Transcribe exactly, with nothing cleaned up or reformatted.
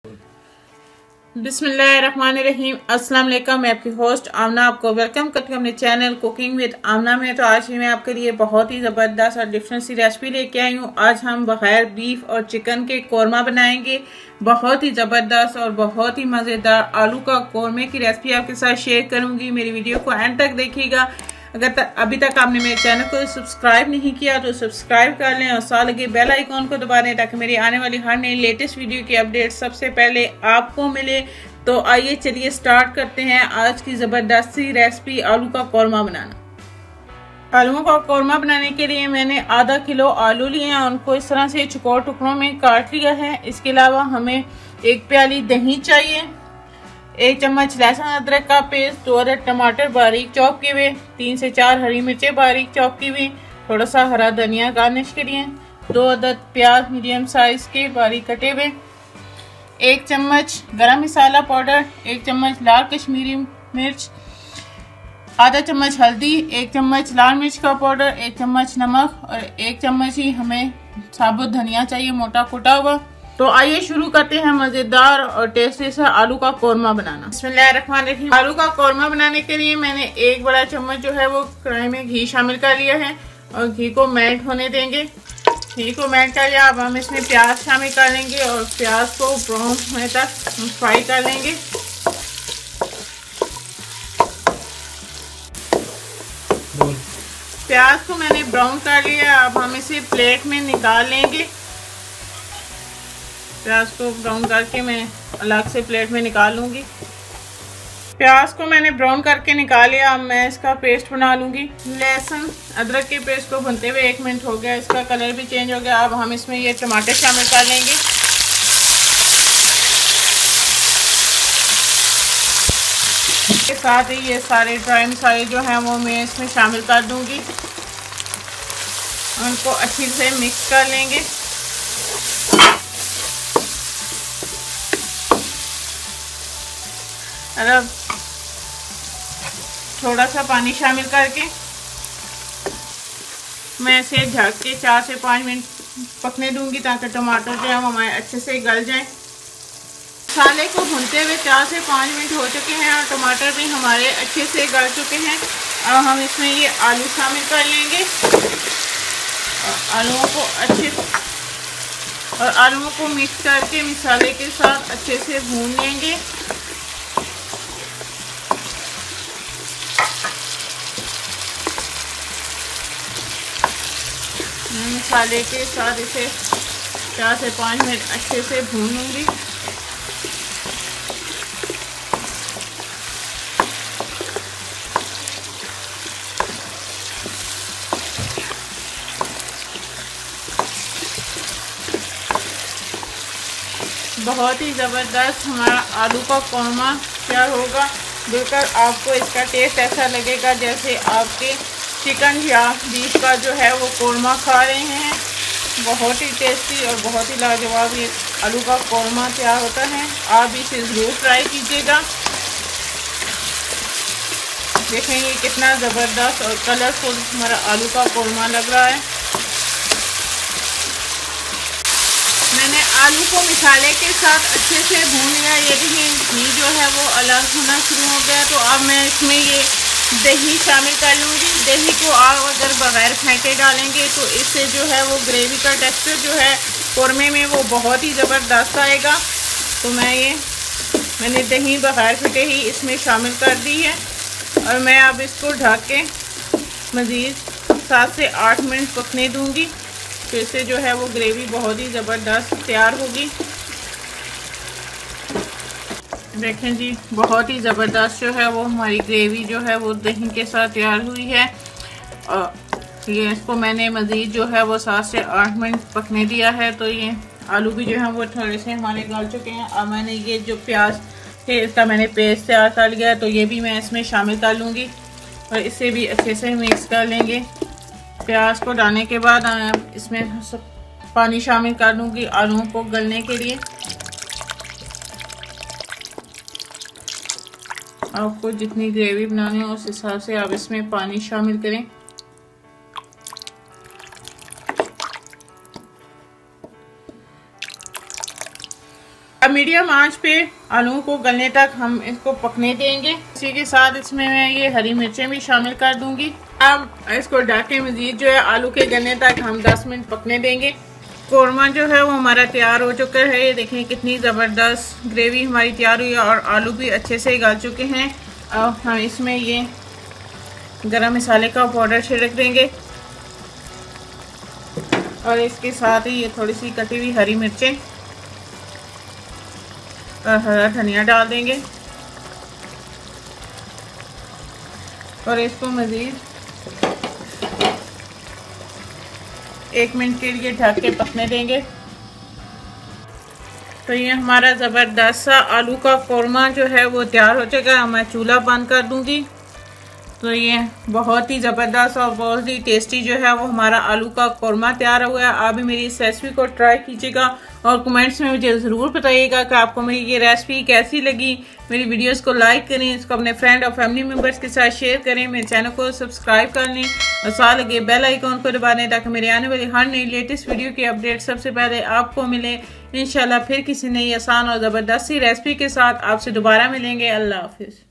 बिस्मिल्लाहिर्रहमानिर्रहीम। अस्सलाम वालेकुम। मैं आपकी होस्ट आमना आपको वेलकम करती हूँ अपने चैनल कुकिंग विद आमना में। तो आज ही मैं आपके लिए बहुत ही ज़बरदस्त और डिफरेंट सी रेसिपी लेके आई हूँ। आज हम बगैर बीफ और चिकन के कौरमा बनाएंगे। बहुत ही ज़बरदस्त और बहुत ही मज़ेदार आलू का कौरमे की रेसिपी आपके साथ शेयर करूँगी। मेरी वीडियो को एंड तक देखिएगा। अगर तक, अभी तक आपने मेरे चैनल को सब्सक्राइब नहीं किया तो सब्सक्राइब कर लें और साथ लगे बेल आइकॉन को दबा दें ताकि मेरी आने वाली हर नई लेटेस्ट वीडियो की अपडेट सबसे पहले आपको मिले। तो आइए चलिए स्टार्ट करते हैं आज की ज़बरदस्त सी रेसिपी आलू का कौरमा बनाना। आलूओं का कौरमा बनाने के लिए मैंने आधा किलो आलू लिए हैं, उनको इस तरह से चौकोर टुकड़ों में काट लिया है। इसके अलावा हमें एक प्याली दही चाहिए, एक चम्मच लहसुन अदरक का पेस्ट, दो अदर टमाटर बारीक चॉप किए हुए, तीन से चार हरी मिर्चें बारीक चॉप की हुई, थोड़ा सा हरा धनिया गार्निश के लिए, दो अदद प्याज मीडियम साइज के बारीक कटे हुए, एक चम्मच गरम मसाला पाउडर, एक चम्मच लाल कश्मीरी मिर्च, आधा चम्मच हल्दी, एक चम्मच लाल मिर्च का पाउडर, एक चम्मच नमक और एक चम्मच ही हमें साबुत धनिया चाहिए मोटा कुटा हुआ। तो आइए शुरू करते हैं मज़ेदार और टेस्टी सा आलू का कौरमा बनाना। बिस्मिल्लाहिर्रहमानिर्रहीम। आलू का कौरमा बनाने के लिए मैंने एक बड़ा चम्मच जो है वो कढ़ाई में घी शामिल कर लिया है और घी को मेल्ट होने देंगे। घी को मेल्ट कर लिया। अब हम इसमें प्याज शामिल कर लेंगे और प्याज को ब्राउन होने तक फ्राई कर लेंगे। प्याज को मैंने ब्राउन कर लिया। अब हम इसे प्लेट में निकाल लेंगे। प्याज को ब्राउन करके मैं अलग से प्लेट में निकाल लूँगी। प्याज को मैंने ब्राउन करके निकाल लिया। अब मैं इसका पेस्ट बना लूँगी। लहसुन अदरक के पेस्ट को भुनते हुए एक मिनट हो गया, इसका कलर भी चेंज हो गया। अब हम इसमें ये टमाटर शामिल कर लेंगे। इसके साथ ही ये सारे ड्राई मसाले जो हैं वो मैं इसमें शामिल कर दूँगी। उनको अच्छी से मिक्स कर लेंगे। और अब थोड़ा सा पानी शामिल करके मैं इसे ढक के चार से पाँच मिनट पकने दूंगी ताकि टमाटर जो है वो हमारे अच्छे से गल जाए। मसाले को भूनते हुए चार से पाँच मिनट हो चुके हैं और टमाटर भी हमारे अच्छे से गल चुके हैं। अब हम इसमें ये आलू शामिल कर लेंगे और आलूओं को अच्छे और आलूओं को मिक्स करके मसाले के साथ अच्छे से भून लेंगे। मसाले के साथ इसे चार से पाँच मिनट अच्छे से भून लूँगी। बहुत ही ज़बरदस्त हमारा आलू का कौरमा तैयार होगा। बिल्कुल आपको इसका टेस्ट ऐसा लगेगा जैसे आपके चिकन या बीफ का जो है वो कौरमा खा रहे हैं। बहुत ही टेस्टी और बहुत ही लाजवाब ये आलू का कौरमा तैयार होता है। आप इसे ज़रूर ट्राई कीजिएगा। देखें ये कितना ज़बरदस्त और कलरफुल हमारा आलू का कौरमा लग रहा है। मैंने आलू को मसाले के साथ अच्छे से भून लिया। ये देखिए घी जो है वो अलग होना शुरू हो गया। तो अब मैं इसमें ये दही शामिल कर लूँगी। दही को आप अगर बगैर फेंटे डालेंगे तो इससे जो है वो ग्रेवी का टेक्सचर जो है कौरमे में वो बहुत ही ज़बरदस्त आएगा। तो मैं ये मैंने दही बगैर फेंटे ही इसमें शामिल कर दी है और मैं अब इसको ढक के मज़ीद सात से आठ मिनट पकने दूँगी। फिर से जो है वो ग्रेवी बहुत ही ज़बरदस्त तैयार होगी। देखें जी बहुत ही ज़बरदस्त जो है वो हमारी ग्रेवी जो है वो दही के साथ तैयार हुई है। और ये इसको मैंने मज़ीद जो है वो सात से आठ मिनट पकने दिया है। तो ये आलू भी जो है वो थोड़े से हमारे गल चुके हैं। अब मैंने ये जो प्याज है इसका मैंने पेस्ट तैयार कर लिया है तो ये भी मैं इसमें शामिल कर लूँगी और इसे भी अच्छे से मिक्स कर लेंगे। प्याज को डालने के बाद इसमें पानी शामिल कर दूँगी आलूओं को गलने के लिए। आपको जितनी ग्रेवी बनानी हो उस हिसाब से आप इसमें पानी शामिल करें। अब मीडियम मीडियम आंच पे आलू को गलने तक हम इसको पकने देंगे। इसी के साथ इसमें मैं ये हरी मिर्चें भी शामिल कर दूंगी। अब इसको ढक के मजीद जो है आलू के गलने तक हम दस मिनट पकने देंगे। कोरमा जो है वो हमारा तैयार हो चुका है। ये देखें कितनी ज़बरदस्त ग्रेवी हमारी तैयार हुई है और आलू भी अच्छे से गल चुके हैं। अब हम इसमें ये गरम मसाले का पाउडर छिड़क देंगे और इसके साथ ही ये थोड़ी सी कटी हुई हरी मिर्चें और हरा धनिया डाल देंगे और इसको मज़ीद एक मिनट के लिए ढक के पकने देंगे। तो ये हमारा ज़बरदस्त सा आलू का कोरमा जो है वो तैयार हो चुका है। मैं चूल्हा बंद कर दूंगी। तो ये बहुत ही ज़बरदस्त और बहुत ही टेस्टी जो है वो हमारा आलू का कोरमा तैयार हुआ है। आप भी मेरी इस रेसिपी को ट्राई कीजिएगा और कमेंट्स में मुझे ज़रूर बताइएगा कि आपको मेरी ये रेसिपी कैसी लगी। मेरी वीडियोस को लाइक करें, इसको अपने फ्रेंड और फैमिली मेम्बर्स के साथ शेयर करें, मेरे चैनल को सब्सक्राइब कर लें और साथ लगे बेल आइकॉन को दबा दें ताकि मेरे आने वाली हर नई लेटेस्ट वीडियो की अपडेट सबसे पहले आपको मिले। इंशाल्लाह फिर किसी नई आसान और ज़बरदस्त रेसिपी के साथ आपसे दोबारा मिलेंगे। अल्लाह हाफिज़।